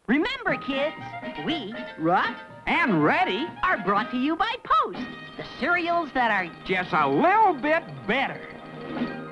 Remember, kids, we, Ruff and Reddy are brought to you by Post, the cereals that are just a little bit better.